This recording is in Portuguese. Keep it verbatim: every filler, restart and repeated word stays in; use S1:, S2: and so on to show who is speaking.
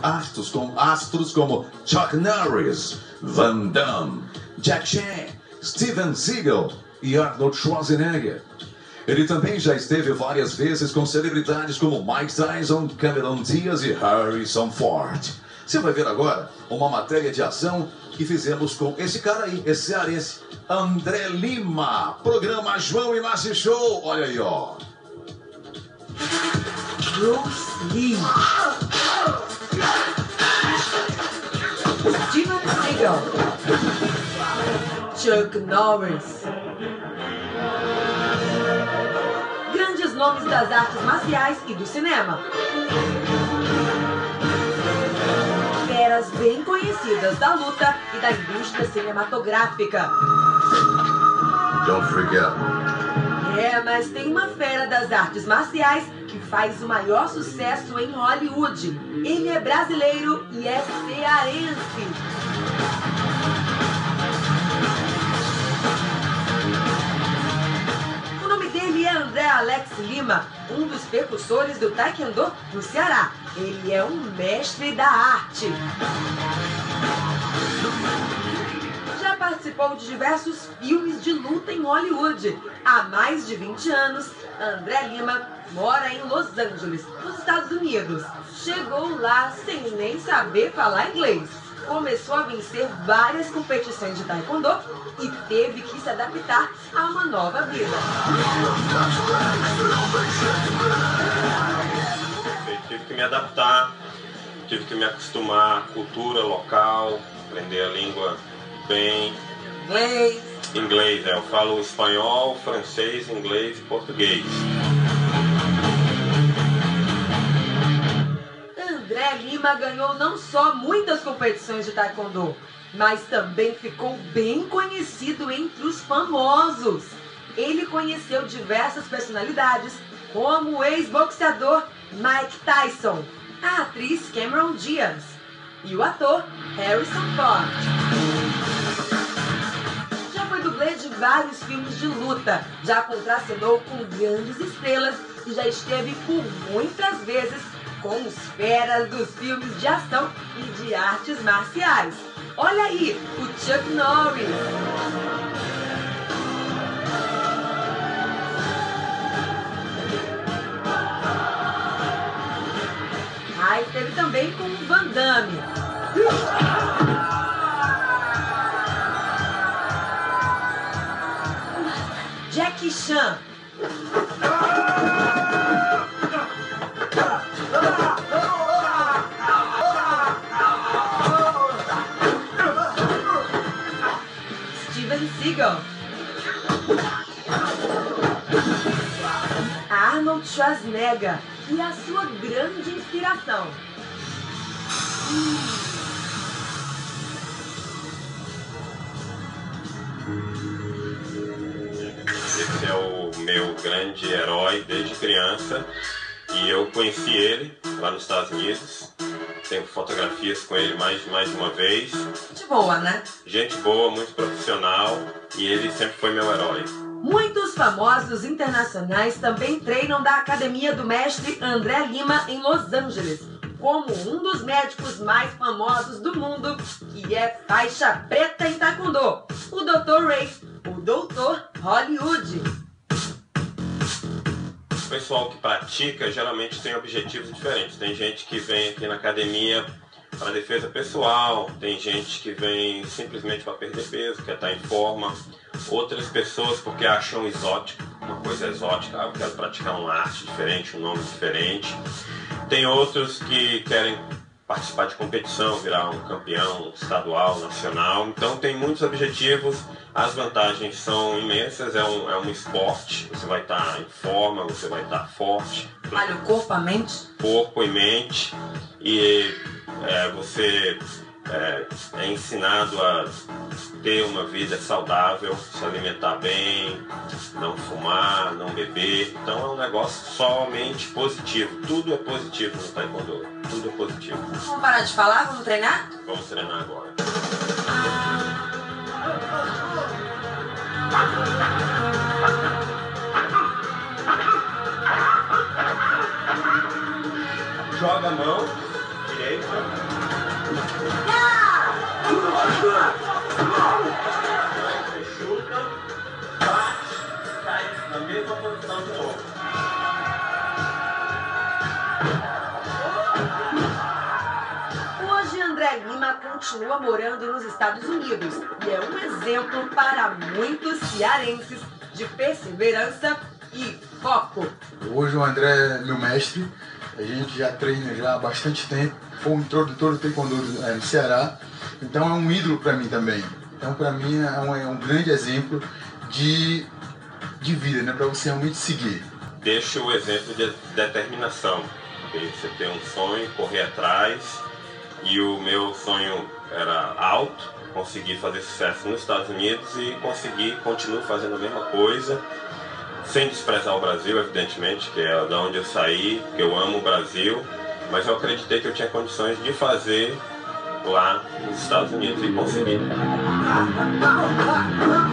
S1: astros, com, astros como Chuck Norris, Van Damme, Jack Chan, Steven Seagal e Arnold Schwarzenegger. Ele também já esteve várias vezes com celebridades como Mike Tyson, Cameron Diaz e Harrison Ford. Você vai ver agora uma matéria de ação que fizemos com esse cara aí, esse cearense, André Lima. Programa João Inácio Show. Olha aí, ó.
S2: Bruce Lee, Steven Seagal, Chuck Norris. Grandes nomes das artes marciais e do cinema. Feras bem conhecidas da luta e da indústria cinematográfica.
S1: Don't forget.
S2: É, mas tem uma fera das artes marciais que faz o maior sucesso em Hollywood. Ele é brasileiro e é cearense. O nome dele é André Alex Lima, um dos precursores do Taekwondo no Ceará. Ele é um mestre da arte. Já participou de diversos filmes de luta em Hollywood. Há mais de vinte anos, André Lima mora em Los Angeles, nos Estados Unidos. Chegou lá sem nem saber falar inglês. Começou a vencer várias competições de taekwondo e teve que se adaptar a uma nova vida.
S3: Eu tive que me adaptar, tive que me acostumar à cultura local, aprender a língua bem.
S2: Inglês.
S3: Inglês, é, eu falo espanhol, francês, inglês e português.
S2: André Lima ganhou não só muitas competições de taekwondo, mas também ficou bem conhecido entre os famosos. Ele conheceu diversas personalidades, como o ex-boxeador Mike Tyson, a atriz Cameron Diaz e o ator Harrison Ford. Já foi dublê de vários filmes de luta, já contracenou com grandes estrelas e já esteve por muitas vezes com os feras dos filmes de ação e de artes marciais. Olha aí, o Chuck Norris. Ah, esteve também com o Van Damme. Jackie Chan. Steven Seagal. Arnold Schwarzenegger e a sua grande inspiração.
S3: Esse é o meu grande herói desde criança e eu conheci ele lá nos Estados Unidos. Tenho fotografias com ele mais, mais de uma vez.
S2: De boa, né?
S3: Gente boa, muito profissional e ele sempre foi meu herói.
S2: Muitos famosos internacionais também treinam da academia do mestre André Lima em Los Angeles, como um dos médicos mais famosos do mundo, que é faixa preta em taekwondo, o doutor Ray, o doutor Hollywood.
S3: O pessoal que pratica geralmente tem objetivos diferentes. Tem gente que vem aqui na academia para defesa pessoal, tem gente que vem simplesmente para perder peso, quer estar em forma. Outras pessoas porque acham exótico, uma coisa exótica, ah, eu quero praticar uma arte diferente, um nome diferente. Tem outros que querem participar de competição, virar um campeão estadual, nacional. Então tem muitos objetivos, as vantagens são imensas, é um, é um esporte, você vai estar em forma, você vai estar forte.
S2: Olha, o corpo, a mente.
S3: Corpo e mente, e é, você é, é ensinado a ter uma vida saudável, se alimentar bem, não fumar, não beber. Então é um negócio somente positivo, tudo é positivo no taekwondo, tudo é positivo.
S2: Vamos parar de falar, vamos treinar?
S3: Vamos treinar agora. Joga a mão direita Chuta, bate, cai na mesma posição de novo.
S2: Hoje, André Lima continua morando nos Estados Unidos e é um exemplo para muitos cearenses de perseverança e foco.
S4: Hoje o André é meu mestre, a gente já treina já há bastante tempo, foi um introdutor do taekwondo no Ceará, então é um ídolo para mim também. Então para mim é um, é um grande exemplo de, de vida, né, para você realmente seguir.
S3: Deixa o exemplo de determinação, porque você tem um sonho, correr atrás, e o meu sonho era alto, conseguir fazer sucesso nos Estados Unidos e conseguir, continuo fazendo a mesma coisa, sem desprezar o Brasil, evidentemente, que é da onde eu saí, que eu amo o Brasil, mas eu acreditei que eu tinha condições de fazer lá nos Estados Unidos e consegui.